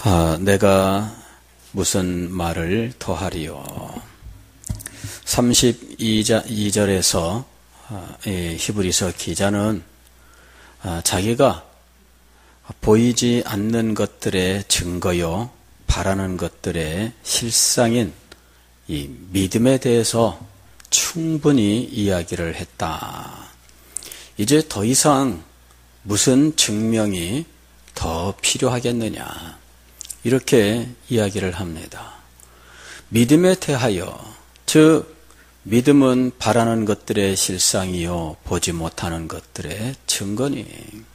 내가 무슨 말을 더하리요. 32절에서 히브리서 기자는 자기가 보이지 않는 것들의 증거요, 바라는 것들의 실상인 이 믿음에 대해서 충분히 이야기를 했다. 이제 더 이상 무슨 증명이 더 필요하겠느냐, 이렇게 이야기를 합니다. 믿음에 대하여, 즉 믿음은 바라는 것들의 실상이요 보지 못하는 것들의 증거니,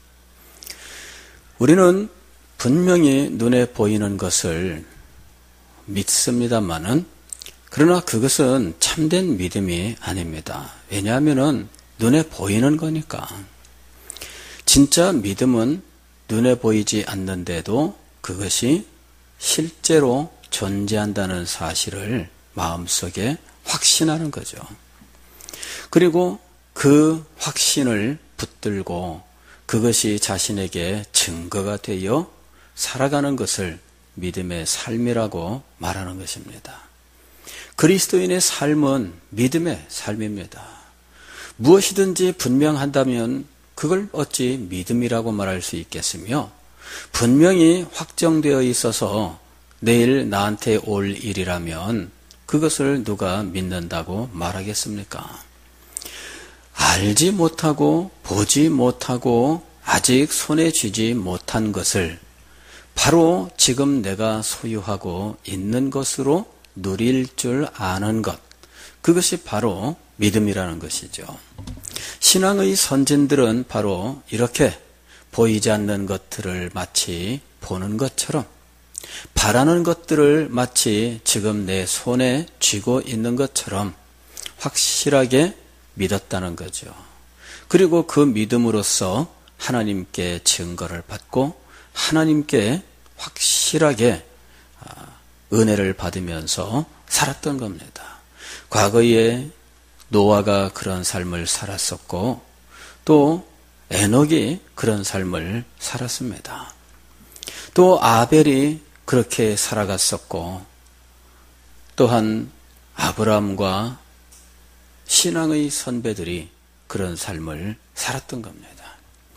우리는 분명히 눈에 보이는 것을 믿습니다마는, 그러나 그것은 참된 믿음이 아닙니다. 왜냐하면 눈에 보이는 거니까. 진짜 믿음은 눈에 보이지 않는데도 그것이 실제로 존재한다는 사실을 마음속에 확신하는 거죠. 그리고 그 확신을 붙들고 그것이 자신에게 증거가 되어 살아가는 것을 믿음의 삶이라고 말하는 것입니다. 그리스도인의 삶은 믿음의 삶입니다. 무엇이든지 분명한다면 그걸 어찌 믿음이라고 말할 수 있겠으며, 분명히 확정되어 있어서 내일 나한테 올 일이라면 그것을 누가 믿는다고 말하겠습니까? 알지 못하고 보지 못하고 아직 손에 쥐지 못한 것을 바로 지금 내가 소유하고 있는 것으로 누릴 줄 아는 것, 그것이 바로 믿음이라는 것이죠. 신앙의 선진들은 바로 이렇게 보이지 않는 것들을 마치 보는 것처럼, 바라는 것들을 마치 지금 내 손에 쥐고 있는 것처럼 확실하게 믿었다는 거죠. 그리고 그 믿음으로써 하나님께 증거를 받고 하나님께 확실하게 은혜를 받으면서 살았던 겁니다. 과거에 노아가 그런 삶을 살았었고, 또 에녹이 그런 삶을 살았습니다. 또 아벨이 그렇게 살아갔었고, 또한 아브라함과 신앙의 선배들이 그런 삶을 살았던 겁니다.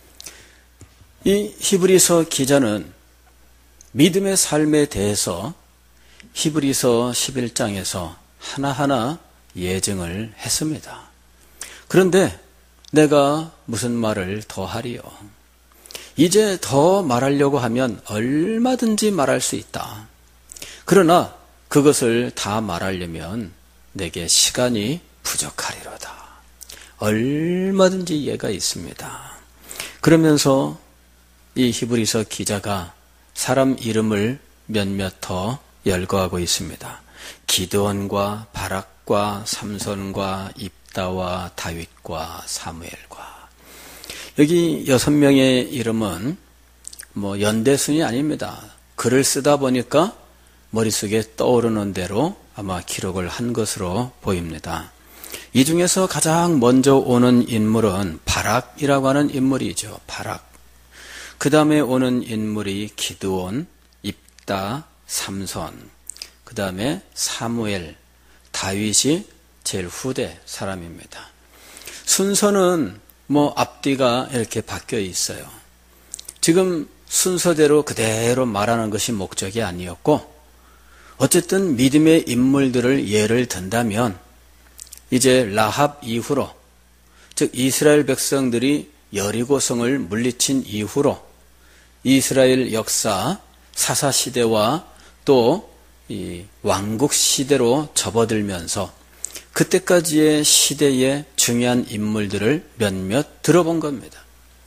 이 히브리서 기자는 믿음의 삶에 대해서 히브리서 11장에서 하나하나 예증을 했습니다. 그런데 내가 무슨 말을 더 하리요. 이제 더 말하려고 하면 얼마든지 말할 수 있다. 그러나 그것을 다 말하려면 내게 시간이 부족하리로다. 얼마든지 이해가 있습니다. 그러면서 이 히브리서 기자가 사람 이름을 몇몇 더 열거하고 있습니다. 기드온과 바락과 삼손과 입다와 다윗과 사무엘과. 여기 6명의 이름은 연대순이 아닙니다. 글을 쓰다 보니까 머릿속에 떠오르는 대로 아마 기록을 한 것으로 보입니다. 이 중에서 가장 먼저 오는 인물은 바락이라고 하는 인물이죠. 바락. 그 다음에 오는 인물이 기드온, 입다, 삼손, 그 다음에 사무엘, 다윗이 제일 후대 사람입니다. 순서는 앞뒤가 이렇게 바뀌어 있어요. 지금 순서대로 그대로 말하는 것이 목적이 아니었고, 어쨌든 믿음의 인물들을 예를 든다면 이제 라합 이후로, 즉 이스라엘 백성들이 여리고성을 물리친 이후로 이스라엘 역사 사사시대와 또 이 왕국시대로 접어들면서 그때까지의 시대의 중요한 인물들을 몇몇 들어본 겁니다.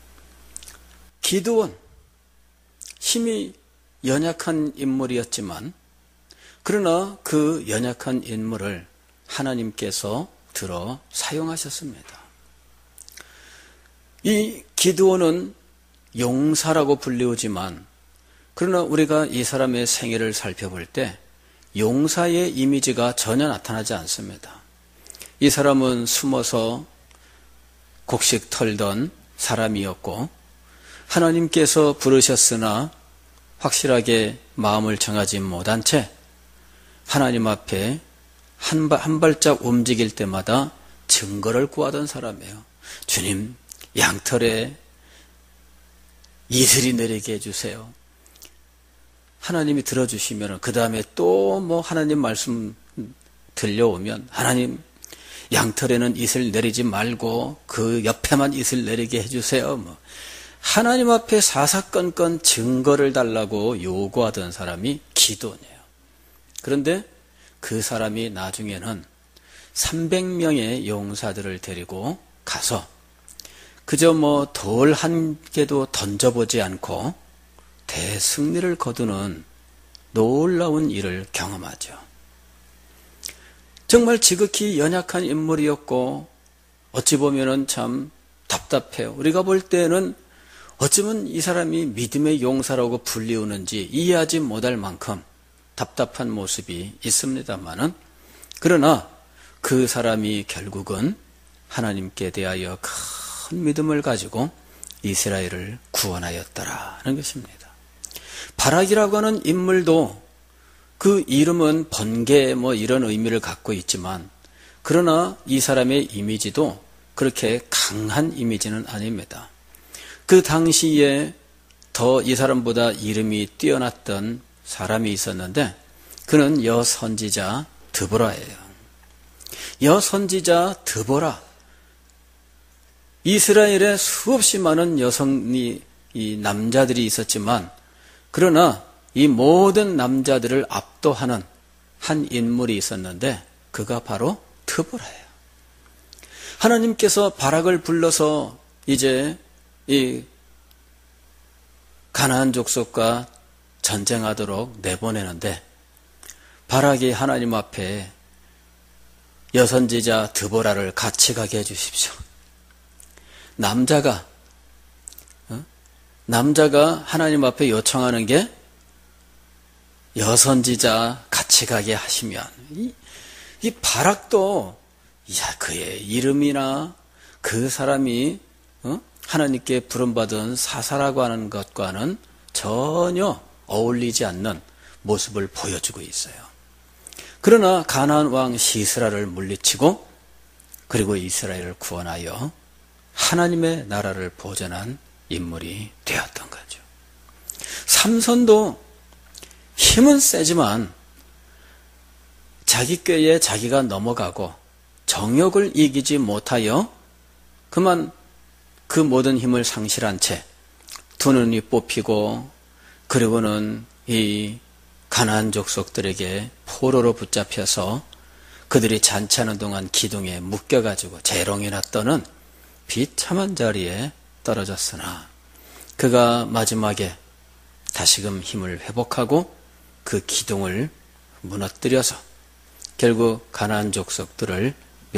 기드온, 힘이 연약한 인물이었지만 그러나 그 연약한 인물을 하나님께서 들어 사용하셨습니다. 이 기드온은 용사라고 불리우지만 그러나 우리가 이 사람의 생애를 살펴볼 때 용사의 이미지가 전혀 나타나지 않습니다. 이 사람은 숨어서 곡식 털던 사람이었고, 하나님께서 부르셨으나 확실하게 마음을 정하지 못한 채 하나님 앞에 한 발짝 움직일 때마다 증거를 구하던 사람이에요. 주님, 양털에 이슬이 내리게 해주세요. 하나님이 들어주시면 그 다음에 또 뭐 하나님 말씀 들려오면 하나님 양털에는 이슬 내리지 말고 그 옆에만 이슬 내리게 해주세요. 뭐 하나님 앞에 사사건건 증거를 달라고 요구하던 사람이 기도네요. 그런데 그 사람이 나중에는 300명의 용사들을 데리고 가서 그저 뭐 돌 한 개도 던져보지 않고 대승리를 거두는 놀라운 일을 경험하죠. 정말 지극히 연약한 인물이었고 어찌 보면은 참 답답해요. 우리가 볼 때는 어쩌면 이 사람이 믿음의 용사라고 불리우는지 이해하지 못할 만큼 답답한 모습이 있습니다만은 그러나 그 사람이 결국은 하나님께 대하여 큰 믿음을 가지고 이스라엘을 구원하였더라는 것입니다. 바락이라고 하는 인물도 그 이름은 번개 뭐 이런 의미를 갖고 있지만 그러나 이 사람의 이미지도 그렇게 강한 이미지는 아닙니다. 그 당시에 더 이 사람보다 이름이 뛰어났던 사람이 있었는데 그는 여선지자 드보라예요. 여선지자 드보라. 이스라엘에 수없이 많은 여성이 이 남자들이 있었지만 그러나 이 모든 남자들을 압도하는 한 인물이 있었는데 그가 바로 드보라예요. 하나님께서 바락을 불러서 이제 이 가나안 족속과 전쟁하도록 내보내는데 바락이 하나님 앞에 여선지자 드보라를 같이 가게 해주십시오. 남자가 하나님 앞에 요청하는 게 여선지자 같이 가게 하시면 이 바락도 그의 이름이나 그 사람이 하나님께 부름받은 사사라고 하는 것과는 전혀 어울리지 않는 모습을 보여주고 있어요. 그러나 가나안 왕 시스라를 물리치고 그리고 이스라엘을 구원하여 하나님의 나라를 보존한 인물이 되었던 거죠. 삼손도 힘은 세지만 자기 꾀에 자기가 넘어가고 정욕을 이기지 못하여 그만 그 모든 힘을 상실한 채 두 눈이 뽑히고 그리고는 이 가나안 족속들에게 포로로 붙잡혀서 그들이 잔치하는 동안 기둥에 묶여가지고 재롱이나 떠는 비참한 자리에 떨어졌으나 그가 마지막에 다시금 힘을 회복하고 그 기둥을 무너뜨려서 결국 가나안 족속들을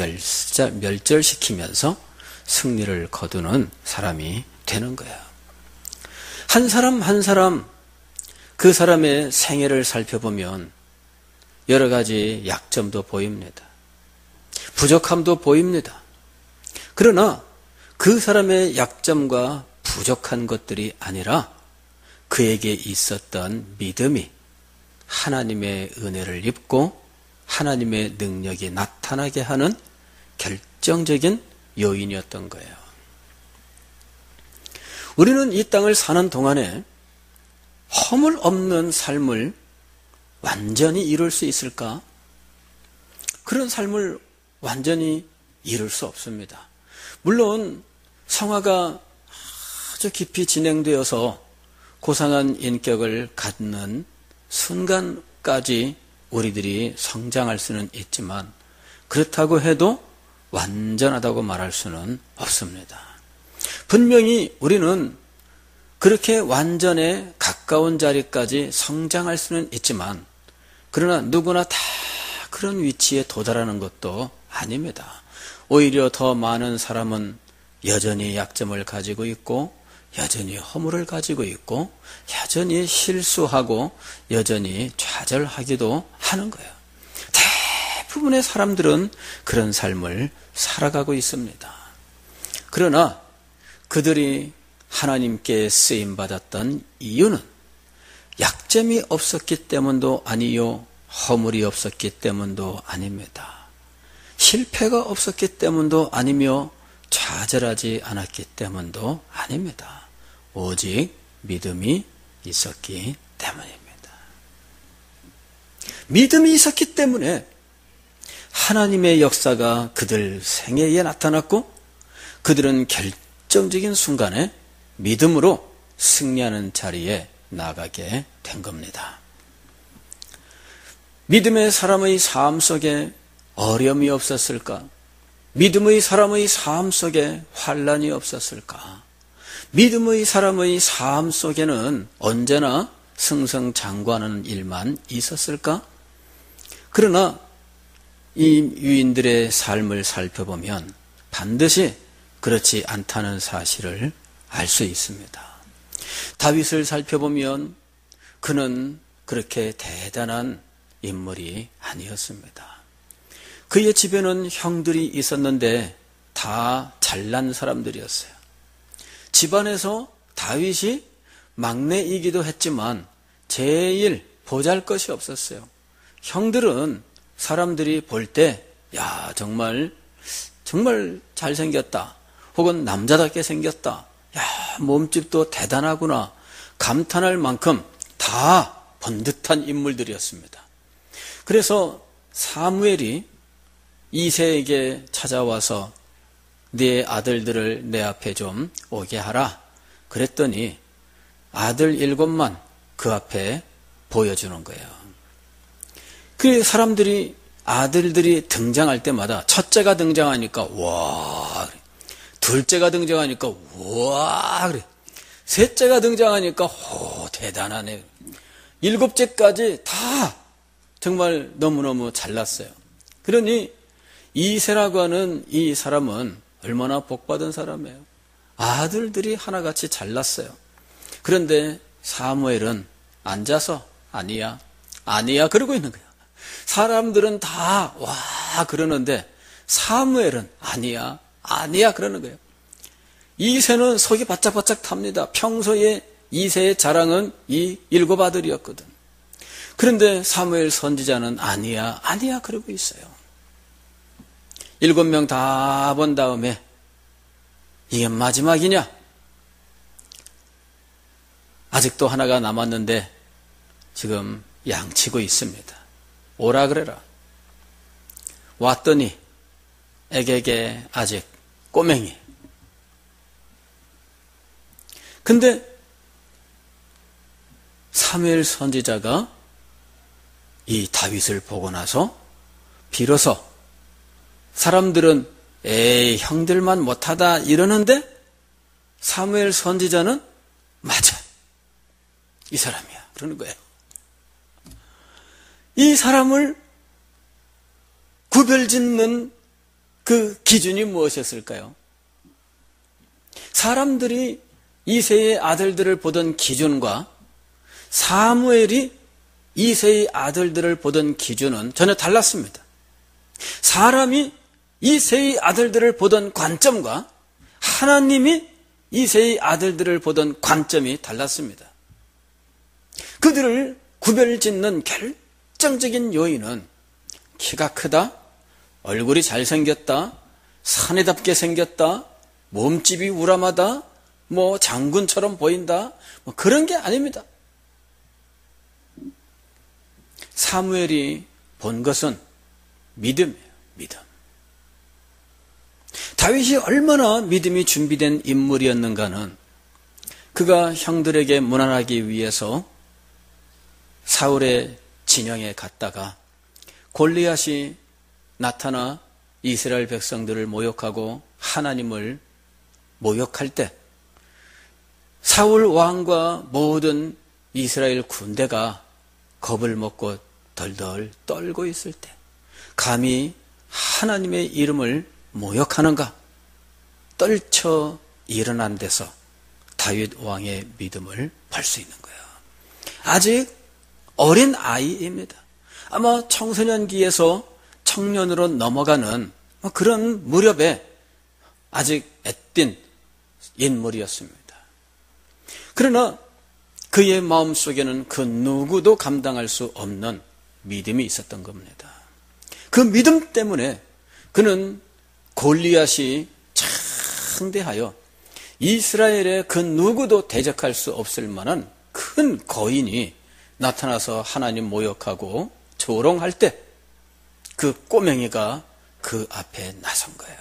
멸절시키면서 승리를 거두는 사람이 되는 거야. 한 사람 한 사람 그 사람의 생애를 살펴보면 여러 가지 약점도 보입니다. 부족함도 보입니다. 그러나 그 사람의 약점과 부족한 것들이 아니라 그에게 있었던 믿음이 하나님의 은혜를 입고 하나님의 능력이 나타나게 하는 결정적인 요인이었던 거예요. 우리는 이 땅을 사는 동안에 허물 없는 삶을 완전히 이룰 수 있을까? 그런 삶을 완전히 이룰 수 없습니다. 물론 성화가 아주 깊이 진행되어서 고상한 인격을 갖는 순간까지 우리들이 성장할 수는 있지만 그렇다고 해도 완전하다고 말할 수는 없습니다. 분명히 우리는 그렇게 완전에 가까운 자리까지 성장할 수는 있지만 그러나 누구나 다 그런 위치에 도달하는 것도 아닙니다. 오히려 더 많은 사람은 여전히 약점을 가지고 있고 여전히 허물을 가지고 있고 여전히 실수하고 여전히 좌절하기도 하는 거예요. 대부분의 사람들은 그런 삶을 살아가고 있습니다. 그러나 그들이 하나님께 쓰임받았던 이유는 약점이 없었기 때문도 아니요, 허물이 없었기 때문도 아닙니다. 실패가 없었기 때문도 아니며 좌절하지 않았기 때문도 아닙니다. 오직 믿음이 있었기 때문입니다. 믿음이 있었기 때문에 하나님의 역사가 그들 생애에 나타났고 그들은 결정적인 순간에 믿음으로 승리하는 자리에 나가게 된 겁니다. 믿음의 사람의 삶 속에 어려움이 없었을까? 믿음의 사람의 삶 속에 환난이 없었을까? 믿음의 사람의 삶 속에는 언제나 승승장구하는 일만 있었을까? 그러나 이 유인들의 삶을 살펴보면 반드시 그렇지 않다는 사실을 알 수 있습니다. 다윗을 살펴보면 그는 그렇게 대단한 인물이 아니었습니다. 그의 집에는 형들이 있었는데 다 잘난 사람들이었어요. 집안에서 다윗이 막내이기도 했지만 제일 보잘것이 없었어요. 형들은 사람들이 볼 때 야, 정말 잘생겼다. 혹은 남자답게 생겼다. 야, 몸집도 대단하구나. 감탄할 만큼 다 번듯한 인물들이었습니다. 그래서 사무엘이 이새에게 찾아와서 네 아들들을 내 앞에 좀 오게 하라. 그랬더니 아들 7만 그 앞에 보여주는 거예요. 그 사람들이 아들들이 등장할 때마다 첫째가 등장하니까 와, 둘째가 등장하니까 와, 그래. 셋째가 등장하니까 오, 대단하네. 7째까지 다 정말 너무너무 잘났어요. 그러니 이새라고 하는 이 사람은 얼마나 복받은 사람이에요. 아들들이 하나같이 잘났어요. 그런데 사무엘은 앉아서 아니야 그러고 있는 거야. 사람들은 다 와 그러는데 사무엘은 아니야 그러는 거예요. 이새는 속이 바짝바짝 탑니다. 평소에 이새의 자랑은 이 7 아들이었거든. 그런데 사무엘 선지자는 아니야 그러고 있어요. 7명 다 본 다음에 이게 마지막이냐? 아직도 하나가 남았는데 지금 양치고 있습니다. 오라 그래라. 왔더니 애게게 아직 꼬맹이. 근데 사무엘 선지자가 이 다윗을 보고 나서 비로소 사람들은 에이 형들만 못하다 이러는데 사무엘 선지자는 맞아. 이 사람이야. 그러는 거예요. 이 사람을 구별짓는 그 기준이 무엇이었을까요? 사람들이 이새의 아들들을 보던 기준과 사무엘이 이새의 아들들을 보던 기준은 전혀 달랐습니다. 사람이 이새의 아들들을 보던 관점과 하나님이 이새의 아들들을 보던 관점이 달랐습니다. 그들을 구별짓는 결정적인 요인은 키가 크다, 얼굴이 잘생겼다, 사내답게 생겼다, 몸집이 우람하다, 장군처럼 보인다, 그런 게 아닙니다. 사무엘이 본 것은 믿음이에요. 믿음. 다윗이 얼마나 믿음이 준비된 인물이었는가는 그가 형들에게 문안하기 위해서 사울의 진영에 갔다가 골리앗이 나타나 이스라엘 백성들을 모욕하고 하나님을 모욕할 때 사울 왕과 모든 이스라엘 군대가 겁을 먹고 덜덜 떨고 있을 때 감히 하나님의 이름을 모욕하는가? 떨쳐 일어난 데서 다윗 왕의 믿음을 볼 수 있는 거예요. 아직 어린 아이입니다. 아마 청소년기에서 청년으로 넘어가는 그런 무렵에 아직 애띤 인물이었습니다. 그러나 그의 마음속에는 그 누구도 감당할 수 없는 믿음이 있었던 겁니다. 그 믿음 때문에 그는 골리앗이 창대하여 이스라엘의 그 누구도 대적할 수 없을 만한 큰 거인이 나타나서 하나님 모욕하고 조롱할 때 그 꼬맹이가 그 앞에 나선 거예요.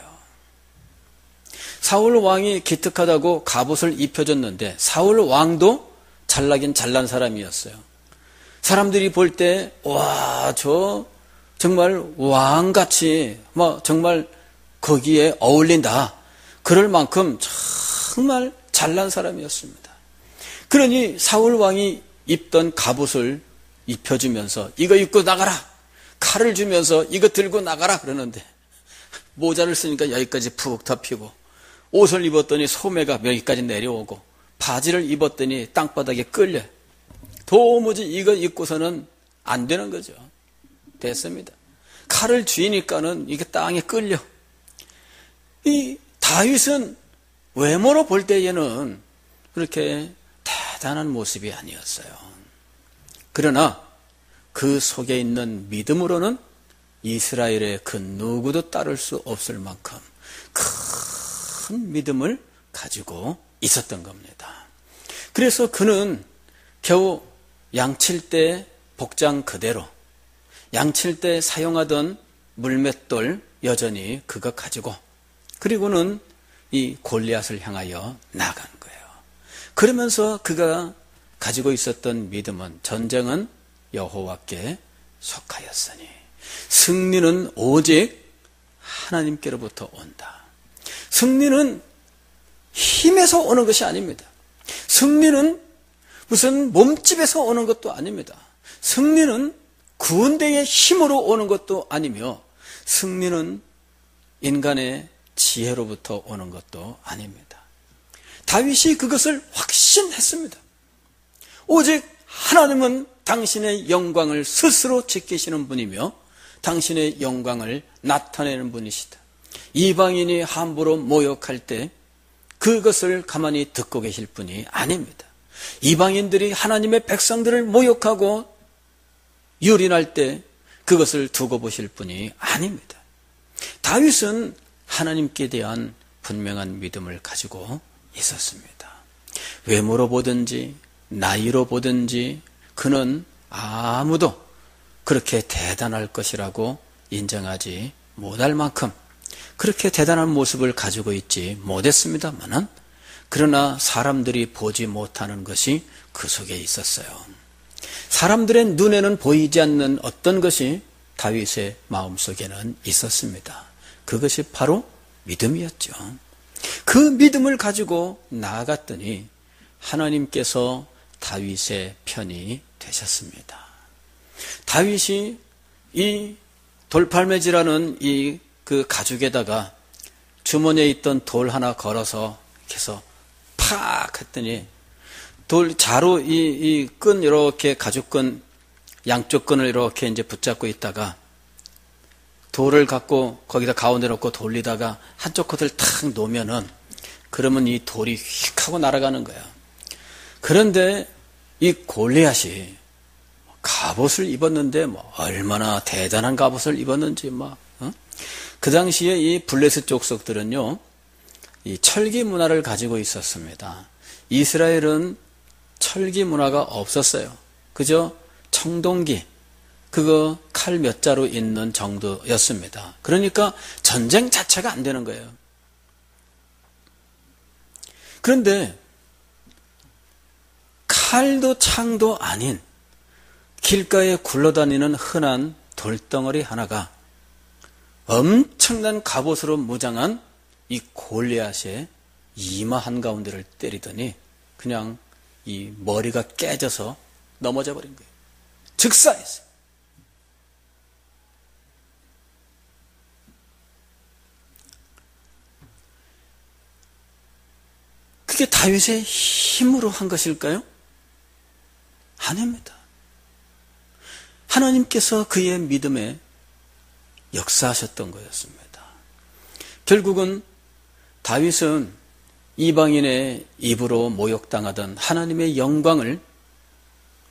사울 왕이 기특하다고 갑옷을 입혀줬는데 사울 왕도 잘나긴 잘난 사람이었어요. 사람들이 볼 때 와, 저 정말 왕같이 정말 거기에 어울린다. 그럴 만큼 정말 잘난 사람이었습니다. 그러니 사울 왕이 입던 갑옷을 입혀주면서 이거 입고 나가라. 칼을 주면서 이거 들고 나가라 그러는데 모자를 쓰니까 여기까지 푹 덮이고 옷을 입었더니 소매가 여기까지 내려오고 바지를 입었더니 땅바닥에 끌려. 도무지 이거 입고서는 안 되는 거죠. 됐습니다. 칼을 쥐니까는 이게 땅에 끌려. 이 다윗은 외모로 볼 때에는 그렇게 대단한 모습이 아니었어요. 그러나 그 속에 있는 믿음으로는 이스라엘의 그 누구도 따를 수 없을 만큼 큰 믿음을 가지고 있었던 겁니다. 그래서 그는 겨우 양칠 때 복장 그대로 양칠 때 사용하던 물맷돌 여전히 그거 가지고 그리고는 이 골리앗을 향하여 나간 거예요. 그러면서 그가 가지고 있었던 믿음은 전쟁은 여호와께 속하였으니 승리는 오직 하나님께로부터 온다. 승리는 힘에서 오는 것이 아닙니다. 승리는 무슨 몸집에서 오는 것도 아닙니다. 승리는 군대의 힘으로 오는 것도 아니며 승리는 인간의 지혜로부터 오는 것도 아닙니다. 다윗이 그것을 확신했습니다. 오직 하나님은 당신의 영광을 스스로 지키시는 분이며 당신의 영광을 나타내는 분이시다. 이방인이 함부로 모욕할 때 그것을 가만히 듣고 계실 분이 아닙니다. 이방인들이 하나님의 백성들을 모욕하고 유린할 때 그것을 두고 보실 분이 아닙니다. 다윗은 하나님께 대한 분명한 믿음을 가지고 있었습니다. 외모로 보든지 나이로 보든지 그는 아무도 그렇게 대단할 것이라고 인정하지 못할 만큼 그렇게 대단한 모습을 가지고 있지 못했습니다만은 그러나 사람들이 보지 못하는 것이 그 속에 있었어요. 사람들의 눈에는 보이지 않는 어떤 것이 다윗의 마음속에는 있었습니다. 그것이 바로 믿음이었죠. 그 믿음을 가지고 나아갔더니 하나님께서 다윗의 편이 되셨습니다. 다윗이 이 돌팔매지라는 이 그 가죽에다가 주머니에 있던 돌 하나 걸어서 해서 팍 했더니 돌 자루 이 끈 이렇게 가죽끈 양쪽 끈을 이렇게 이제 붙잡고 있다가 돌을 갖고 거기다 가운데 놓고 돌리다가 한쪽 컷을 탁 놓으면은 그러면 이 돌이 휙 하고 날아가는 거야. 그런데 이 골리앗이 갑옷을 입었는데 얼마나 대단한 갑옷을 입었는지 그 당시에 이 블레셋 족속들은요 이 철기 문화를 가지고 있었습니다. 이스라엘은 철기 문화가 없었어요. 그저 청동기 그거 칼 몇 자루 있는 정도였습니다. 그러니까 전쟁 자체가 안 되는 거예요. 그런데 칼도 창도 아닌 길가에 굴러다니는 흔한 돌덩어리 하나가 엄청난 갑옷으로 무장한 이 골리앗의 이마 한가운데를 때리더니 그냥 이 머리가 깨져서 넘어져 버린 거예요. 즉사했어요. 그게 다윗의 힘으로 한 것일까요? 아닙니다. 하나님께서 그의 믿음에 역사하셨던 거였습니다. 결국은 다윗은 이방인의 입으로 모욕당하던 하나님의 영광을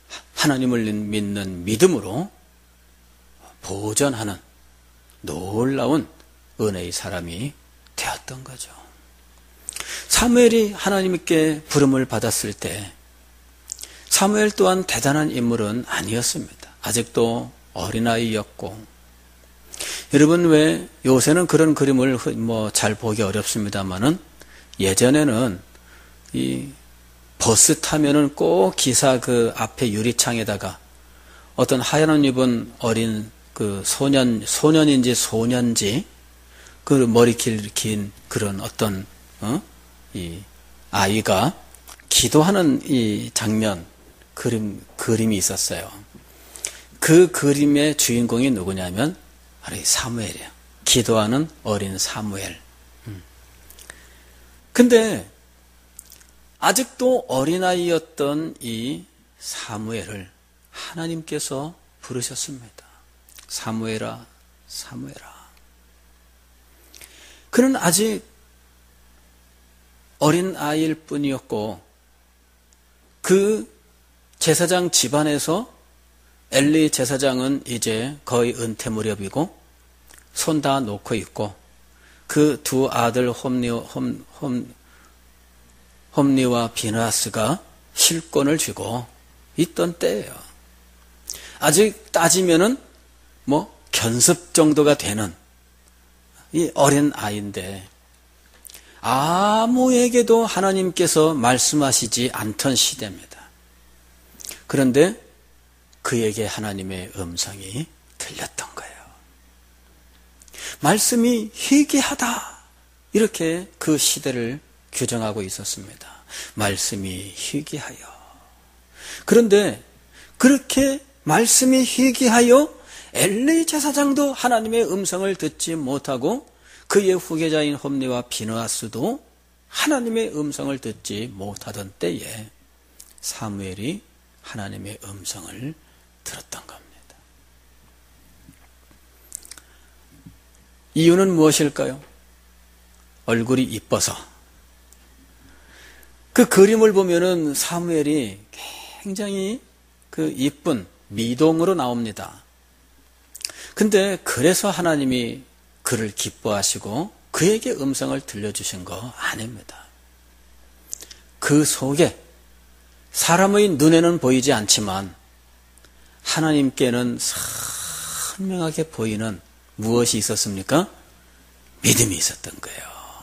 하나님을 믿는 믿음으로 보전하는 놀라운 은혜의 사람이 되었던 거죠. 사무엘이 하나님께 부름을 받았을 때 사무엘 또한 대단한 인물은 아니었습니다. 아직도 어린아이였고, 여러분 왜 요새는 그런 그림을 잘 보기 어렵습니다만은 예전에는 이 버스 타면은 꼭 기사 그 앞에 유리창에다가 어떤 하얀 옷 입은 어린 그 소년인지 소년지 그 머리 긴 그런 어떤 이 아이가 기도하는 이 장면 그림이 있었어요. 그 그림의 주인공이 누구냐면 바로 이 사무엘이에요. 기도하는 어린 사무엘. 근데 아직도 어린아이였던 이 사무엘을 하나님께서 부르셨습니다. 사무엘아, 사무엘아. 그는 아직 어린아이일 뿐이었고, 그 제사장 집안에서 엘리 제사장은 이제 거의 은퇴 무렵이고 손 다 놓고 있고, 그 두 아들 홈리와 비느하스가 실권을 쥐고 있던 때예요. 아직 따지면은 견습 정도가 되는 이 어린 아이인데 아무에게도 하나님께서 말씀하시지 않던 시대입니다. 그런데 그에게 하나님의 음성이 들렸던 거예요. 말씀이 희귀하다, 이렇게 그 시대를 규정하고 있었습니다. 말씀이 희귀하여. 그런데 그렇게 말씀이 희귀하여 엘리 제사장도 하나님의 음성을 듣지 못하고 그의 후계자인 홈리와 비느하스도 하나님의 음성을 듣지 못하던 때에 사무엘이 하나님의 음성을 들었던 겁니다. 이유는 무엇일까요? 얼굴이 이뻐서. 그 그림을 보면은 사무엘이 굉장히 그 이쁜 미동으로 나옵니다. 근데 그래서 하나님이 그를 기뻐하시고 그에게 음성을 들려주신 거 아닙니다. 그 속에 사람의 눈에는 보이지 않지만 하나님께는 선명하게 보이는 무엇이 있었습니까? 믿음이 있었던 거예요.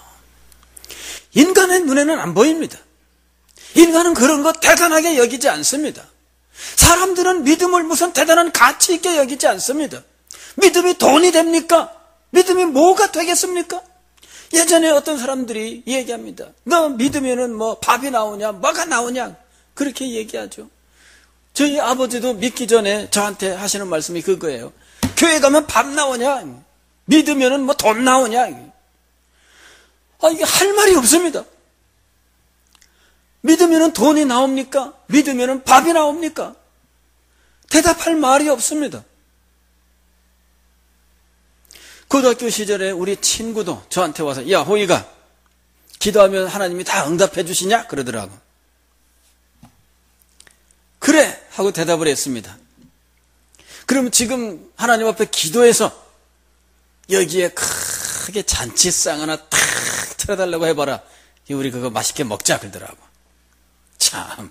인간의 눈에는 안 보입니다. 인간은 그런 거 대단하게 여기지 않습니다. 사람들은 믿음을 무슨 대단한 가치 있게 여기지 않습니다. 믿음이 돈이 됩니까? 믿음이 뭐가 되겠습니까? 예전에 어떤 사람들이 얘기합니다. 너 믿으면은 밥이 나오냐, 뭐가 나오냐, 그렇게 얘기하죠. 저희 아버지도 믿기 전에 저한테 하시는 말씀이 그거예요. 교회 가면 밥 나오냐, 믿으면은 돈 나오냐. 이게 할 말이 없습니다. 믿으면은 돈이 나옵니까? 믿으면은 밥이 나옵니까? 대답할 말이 없습니다. 고등학교 시절에 우리 친구도 저한테 와서, 야, 호이가 기도하면 하나님이 다 응답해 주시냐? 그러더라고. 그래! 하고 대답을 했습니다. 그럼 지금 하나님 앞에 기도해서 여기에 크게 잔치상 하나 탁 틀어달라고 해봐라. 우리 그거 맛있게 먹자. 그러더라고. 참.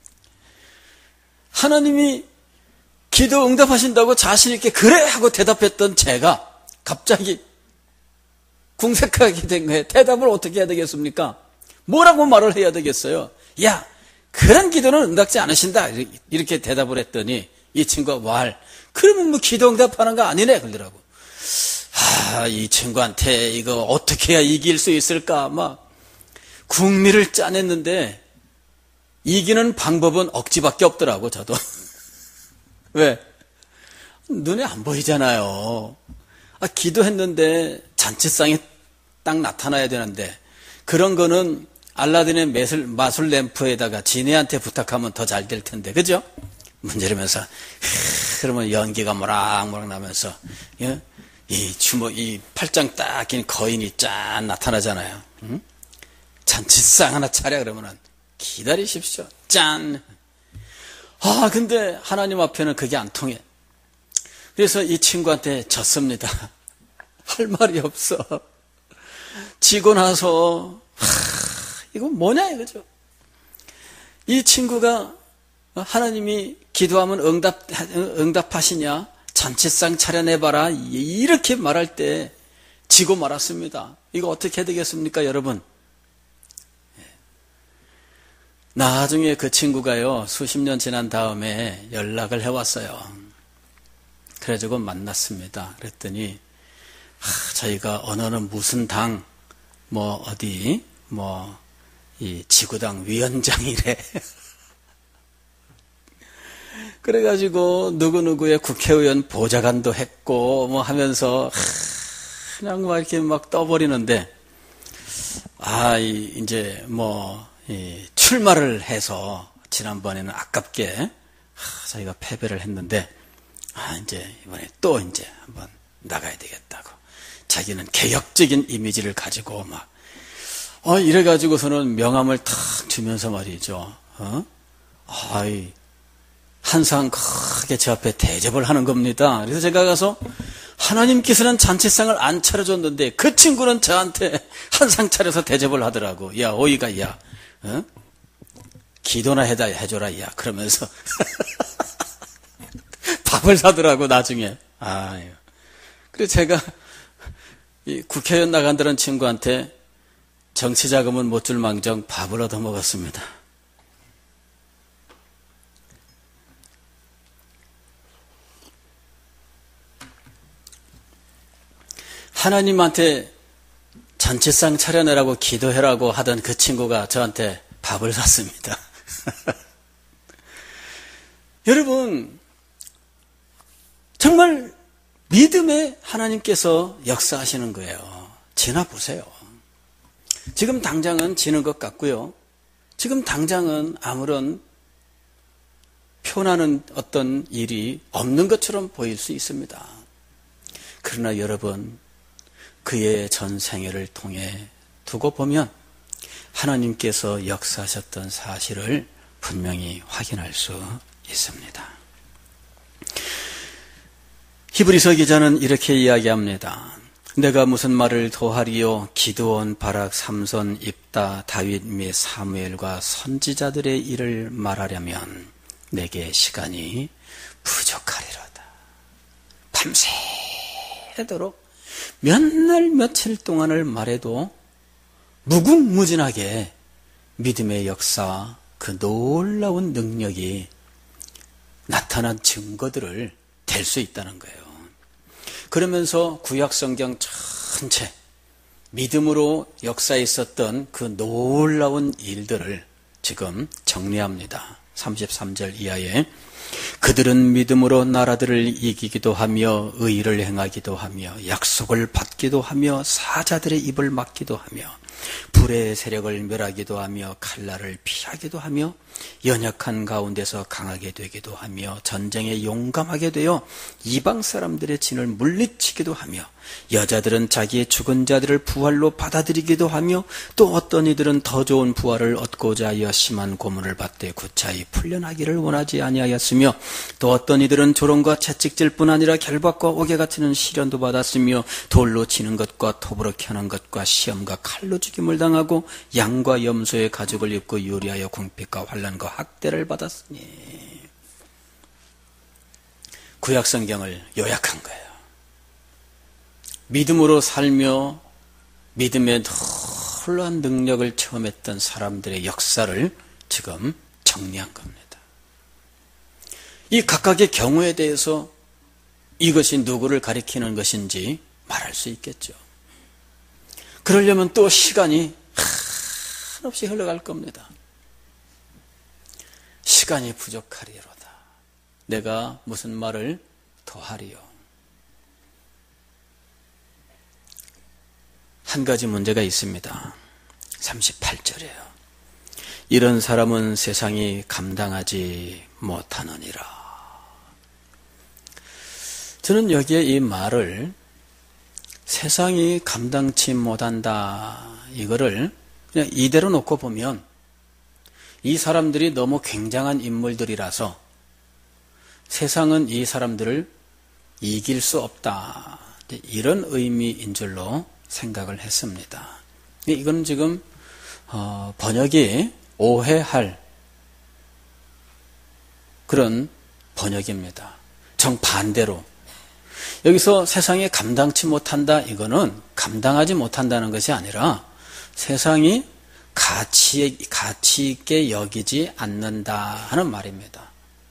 하나님이 기도 응답하신다고 자신있게 그래! 하고 대답했던 제가 갑자기 궁색하게 된 거예요. 대답을 어떻게 해야 되겠습니까? 뭐라고 말을 해야 되겠어요? 야, 그런 기도는 응답지 않으신다. 이렇게 대답을 했더니 이 친구가 그러면 기도 응답하는 거 아니네. 그러더라고. 이 친구한테 이거 어떻게 해야 이길 수 있을까? 궁리를 짜냈는데 이기는 방법은 억지밖에 없더라고, 저도. 왜? 눈에 안 보이잖아요. 기도했는데 잔치상에 딱 나타나야 되는데 그런 거는 알라딘의 마술 램프에다가 지네한테 부탁하면 더 잘 될 텐데, 그죠? 문지르면서 그러면 연기가 모락모락 나면서 이 팔짱 딱 낀 거인이 짠 나타나잖아요. 응? 잔치상 하나 차려 그러면은 기다리십시오. 짠. 근데 하나님 앞에는 그게 안 통해. 그래서 이 친구한테 졌습니다. 할 말이 없어. 지고 나서 이거 뭐냐 이거죠. 이 친구가 하나님이 기도하면 응답하시냐, 잔치상 차려내봐라 이렇게 말할 때 지고 말았습니다. 이거 어떻게 되겠습니까 여러분? 나중에 그 친구가요, 수십 년 지난 다음에 연락을 해왔어요. 그래가지고 만났습니다. 그랬더니 저희가 어느 무슨 당 이 지구당 위원장이래. 그래가지고 누구누구의 국회의원 보좌관도 했고 하면서 그냥 이렇게 떠버리는데 이제 출마를 해서 지난번에는 아깝게 저희가 패배를 했는데 이제 이번에 또 이제 한번 나가야 되겠다고 자기는 개혁적인 이미지를 가지고 이래가지고서는 명함을 탁 주면서 말이죠. 한상 크게 제 앞에 대접을 하는 겁니다. 그래서 제가 가서 하나님께서는 잔치상을 안 차려줬는데 그 친구는 저한테 한상 차려서 대접을 하더라고. 야, 어이가, 기도나 해줘라, 야. 그러면서 밥을 사더라고, 나중에. 그래서 제가 이 국회의원 나간다는 친구한테 정치자금은 못 줄 망정 밥을 얻어 먹었습니다. 하나님한테 잔치상 차려내라고 기도해라고 하던 그 친구가 저한테 밥을 샀습니다. 여러분, 정말 믿음에 하나님께서 역사하시는 거예요. 지나보세요. 지금 당장은 지는 것 같고요. 지금 당장은 아무런 표나는 어떤 일이 없는 것처럼 보일 수 있습니다. 그러나 여러분, 그의 전생애를 통해 두고 보면 하나님께서 역사하셨던 사실을 분명히 확인할 수 있습니다. 히브리서 기자는 이렇게 이야기합니다. 내가 무슨 말을 더하리요? 기드온, 바락, 삼손, 입다, 다윗 및 사무엘과 선지자들의 일을 말하려면 내게 시간이 부족하리로다. 밤새도록 몇 날 며칠 동안을 말해도 무궁무진하게 믿음의 역사와 그 놀라운 능력이 나타난 증거들을 댈 수 있다는 거예요. 그러면서 구약성경 전체 믿음으로 역사에 있었던 그 놀라운 일들을 지금 정리합니다. 33절 이하에 그들은 믿음으로 나라들을 이기기도 하며 의를 행하기도 하며 약속을 받기도 하며 사자들의 입을 막기도 하며 불의 세력을 멸하기도 하며 칼날을 피하기도 하며 연약한 가운데서 강하게 되기도 하며 전쟁에 용감하게 되어 이방 사람들의 진을 물리치기도 하며 여자들은 자기의 죽은 자들을 부활로 받아들이기도 하며 또 어떤 이들은 더 좋은 부활을 얻고자 하여 심한 고문을 받되 구차히 풀려나기를 원하지 아니하였으며 또 어떤 이들은 조롱과 채찍질 뿐 아니라 결박과 옥에 갇히는 시련도 받았으며 돌로 치는 것과 톱으로 켜는 것과 시험과 칼로 죽임을 당하고 양과 염소의 가죽을 입고 요리하여 궁핍과 환난과 학대를 받았으니 구약성경을 요약한 거예요. 믿음으로 살며 믿음의 놀라운 능력을 체험했던 사람들의 역사를 지금 정리한 겁니다. 이 각각의 경우에 대해서 이것이 누구를 가리키는 것인지 말할 수 있겠죠. 그러려면 또 시간이 한없이 흘러갈 겁니다. 시간이 부족하리로다. 내가 무슨 말을 더하리요. 한 가지 문제가 있습니다. 38절이에요. 이런 사람은 세상이 감당하지 못하느니라. 저는 여기에 이 말을 세상이 감당치 못한다, 이거를 그냥 이대로 놓고 보면 이 사람들이 너무 굉장한 인물들이라서 세상은 이 사람들을 이길 수 없다. 이런 의미인 줄로 생각을 했습니다. 이건 지금 번역이 오해할 그런 번역입니다. 정반대로 여기서 세상이 감당치 못한다, 이거는 감당하지 못한다는 것이 아니라 세상이 가치 있게 여기지 않는다 하는 말입니다.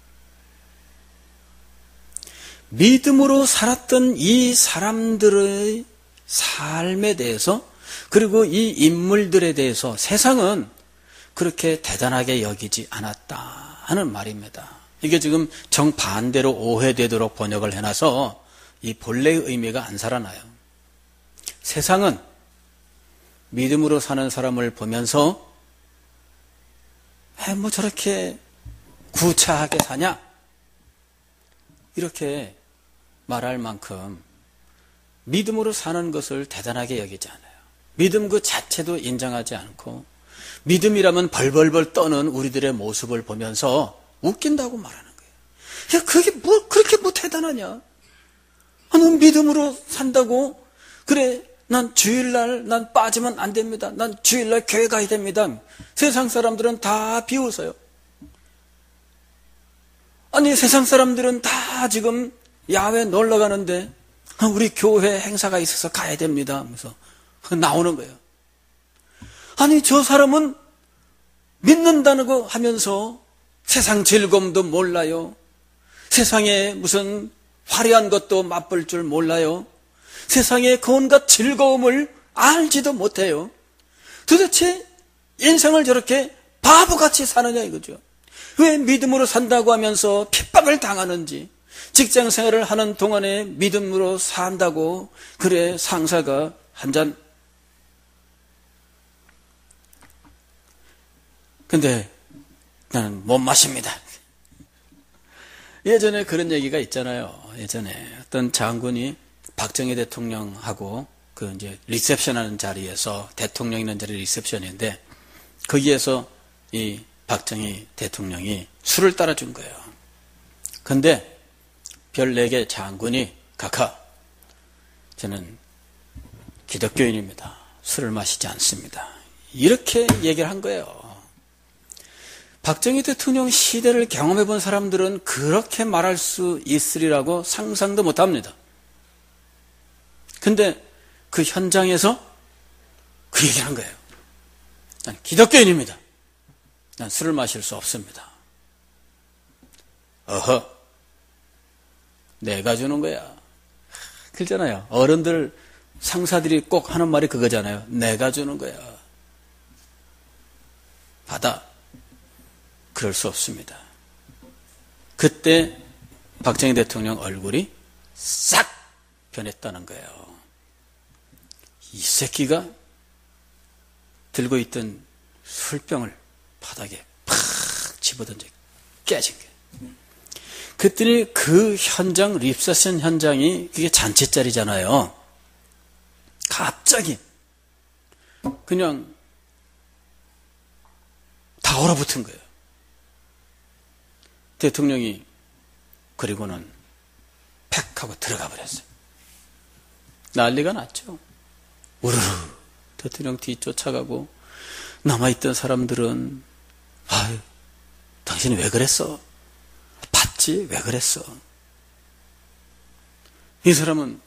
믿음으로 살았던 이 사람들의 삶에 대해서, 그리고 이 인물들에 대해서 세상은 그렇게 대단하게 여기지 않았다 하는 말입니다. 이게 지금 정반대로 오해되도록 번역을 해놔서 이 본래의 의미가 안 살아나요. 세상은 믿음으로 사는 사람을 보면서 뭐 저렇게 구차하게 사냐? 이렇게 말할 만큼 믿음으로 사는 것을 대단하게 여기지 않아요. 믿음 그 자체도 인정하지 않고 믿음이라면 벌벌벌 떠는 우리들의 모습을 보면서 웃긴다고 말하는 거예요. 야, 그게 뭐 그렇게 뭐 대단하냐? 넌 믿음으로 산다고? 그래, 난 주일날 난 빠지면 안 됩니다. 난 주일날 교회 가야 됩니다. 세상 사람들은 다 비웃어요. 아니, 세상 사람들은 다 지금 야외 놀러 가는데 우리 교회 행사가 있어서 가야 됩니다 하면서 나오는 거예요. 아니, 저 사람은 믿는다는 거 하면서 세상 즐거움도 몰라요. 세상에 무슨 화려한 것도 맛볼 줄 몰라요. 세상의 그 온갖 즐거움을 알지도 못해요. 도대체 인생을 저렇게 바보같이 사느냐 이거죠. 왜 믿음으로 산다고 하면서 핍박을 당하는지, 직장 생활을 하는 동안에 믿음으로 산다고 그래 상사가 한 잔, 근데 나는 못 마십니다. 예전에 그런 얘기가 있잖아요. 예전에 어떤 장군이 박정희 대통령하고 그 이제 리셉션 하는 자리에서, 대통령 있는 자리 리셉션인데 거기에서 이 박정희 대통령이 술을 따라준 거예요. 근데 별 4개 장군이 각하, 저는 기독교인입니다. 술을 마시지 않습니다. 이렇게 얘기를 한 거예요. 박정희 대통령 시대를 경험해 본 사람들은 그렇게 말할 수 있으리라고 상상도 못 합니다. 근데 그 현장에서 그 얘기를 한 거예요. 난 기독교인입니다. 난 술을 마실 수 없습니다. 어허, 내가 주는 거야. 그러잖아요. 어른들, 상사들이 꼭 하는 말이 그거잖아요. 내가 주는 거야. 받아. 그럴 수 없습니다. 그때 박정희 대통령 얼굴이 싹 변했다는 거예요. 이 새끼가 들고 있던 술병을 바닥에 팍 집어던져 깨진 거예요. 그랬더니 그 현장, 립세션 현장이 그게 잔치자리잖아요. 갑자기 그냥 다 얼어붙은 거예요. 대통령이 그리고는 팩 하고 들어가 버렸어요. 난리가 났죠. 우르르 대통령 뒤 쫓아가고 남아있던 사람들은 아유, 당신이 왜 그랬어? 봤지? 왜 그랬어? 이 사람은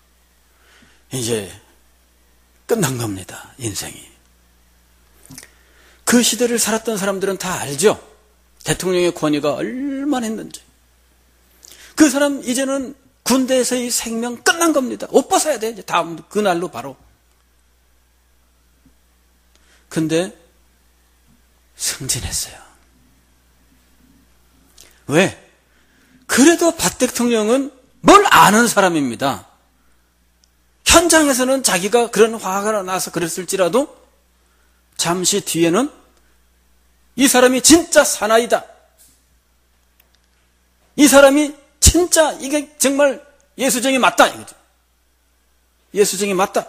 이제 끝난 겁니다. 인생이. 그 시대를 살았던 사람들은 다 알죠. 대통령의 권위가 얼마나 했는지. 그 사람 이제는 군대에서의 생명 끝난 겁니다. 옷 벗어야 돼. 이제 다음 그날로 바로. 근데 승진했어요. 왜? 그래도 박 대통령은 뭘 아는 사람입니다. 현장에서는 자기가 그런 화가 나서 그랬을지라도 잠시 뒤에는 이 사람이 진짜 사나이다. 이 사람이 진짜 이게 정말 예수정이 맞다 이거죠. 예수정이 맞다.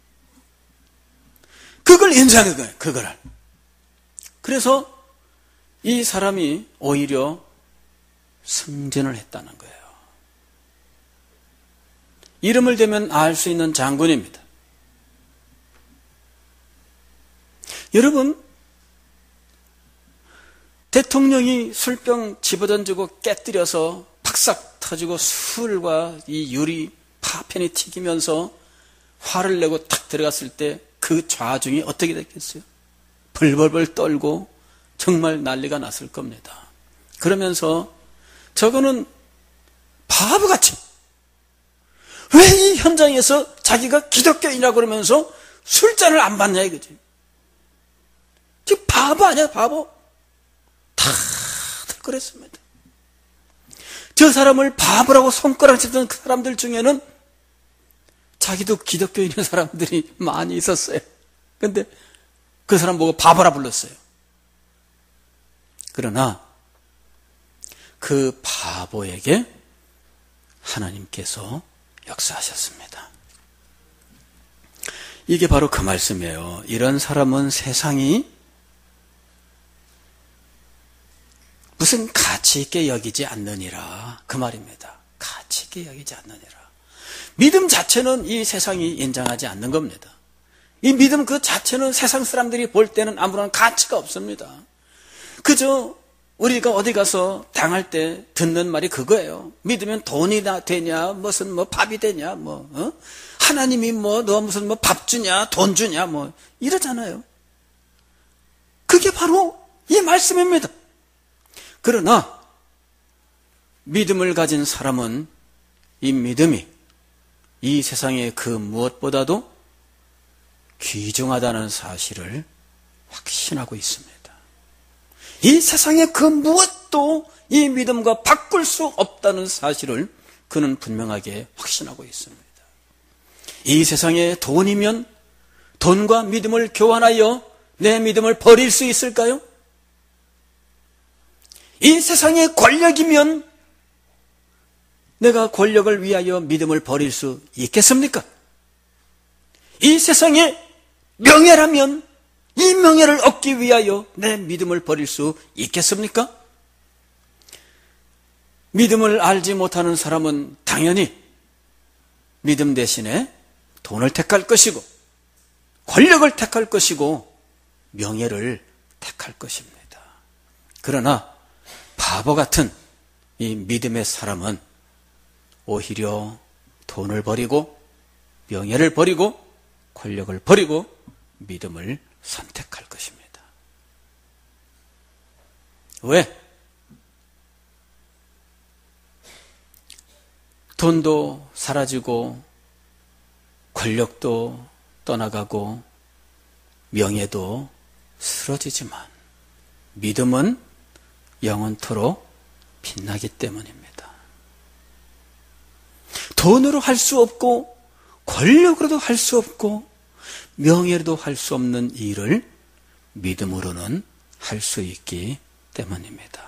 그걸 인정한 거예요. 그거를. 그래서 이 사람이 오히려 승진을 했다는 거예요. 이름을 대면 알 수 있는 장군입니다. 여러분, 대통령이 술병 집어던지고 깨뜨려서 팍싹 터지고 술과 이 유리 파편이 튀기면서 화를 내고 탁 들어갔을 때 그 좌중이 어떻게 됐겠어요? 벌벌벌 떨고 정말 난리가 났을 겁니다. 그러면서 저거는 바보같이 왜 이 현장에서 자기가 기독교인이라고 그러면서 술잔을 안 받냐 이거지. 지금 바보 아니야, 바보? 다들 그랬습니다. 저 사람을 바보라고 손가락질던 그 사람들 중에는 자기도 기독교인인 사람들이 많이 있었어요. 근데 그 사람 보고 바보라 불렀어요. 그러나 그 바보에게 하나님께서 역사하셨습니다. 이게 바로 그 말씀이에요. 이런 사람은 세상이 무슨 가치 있게 여기지 않느니라, 그 말입니다. 가치 있게 여기지 않느니라. 믿음 자체는 이 세상이 인정하지 않는 겁니다. 이 믿음 그 자체는 세상 사람들이 볼 때는 아무런 가치가 없습니다. 그저 우리가 어디 가서 당할 때 듣는 말이 그거예요. 믿으면 돈이 되냐, 무슨 밥이 되냐, 하나님이 너 무슨 밥 주냐, 돈 주냐, 이러잖아요. 그게 바로 이 말씀입니다. 그러나 믿음을 가진 사람은 이 믿음이 이 세상의 그 무엇보다도 귀중하다는 사실을 확신하고 있습니다. 이 세상의 그 무엇도 이 믿음과 바꿀 수 없다는 사실을 그는 분명하게 확신하고 있습니다. 이 세상에 돈이면 돈과 믿음을 교환하여 내 믿음을 버릴 수 있을까요? 이 세상의 권력이면 내가 권력을 위하여 믿음을 버릴 수 있겠습니까? 이 세상의 명예라면 이 명예를 얻기 위하여 내 믿음을 버릴 수 있겠습니까? 믿음을 알지 못하는 사람은 당연히 믿음 대신에 돈을 택할 것이고 권력을 택할 것이고 명예를 택할 것입니다. 그러나 바보 같은 이 믿음의 사람은 오히려 돈을 버리고 명예를 버리고 권력을 버리고 믿음을 선택할 것입니다. 왜? 돈도 사라지고 권력도 떠나가고 명예도 쓰러지지만 믿음은 영원토록 빛나기 때문입니다. 돈으로 할 수 없고 권력으로도 할 수 없고 명예로도 할 수 없는 일을 믿음으로는 할 수 있기 때문입니다.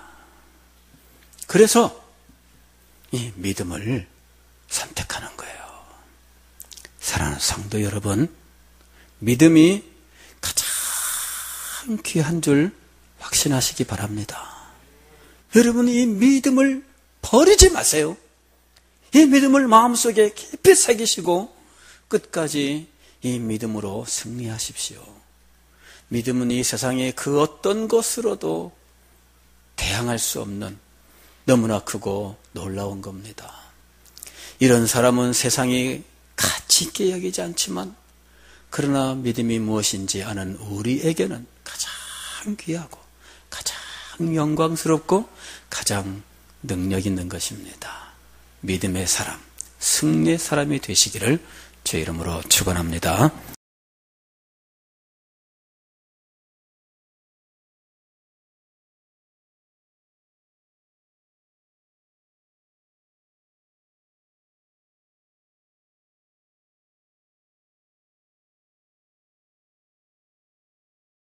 그래서 이 믿음을 선택하는 거예요. 사랑하는 성도 여러분, 믿음이 가장 귀한 줄 확신하시기 바랍니다. 여러분, 이 믿음을 버리지 마세요. 이 믿음을 마음속에 깊이 새기시고 끝까지 이 믿음으로 승리하십시오. 믿음은 이 세상의 그 어떤 것으로도 대항할 수 없는 너무나 크고 놀라운 겁니다. 이런 사람은 세상이 가치 있게 여기지 않지만 그러나 믿음이 무엇인지 아는 우리에게는 가장 귀하고 가장 영광스럽고 가장 능력 있는 것입니다. 믿음의 사람, 승리의 사람이 되시기를 주의 이름으로 축원합니다.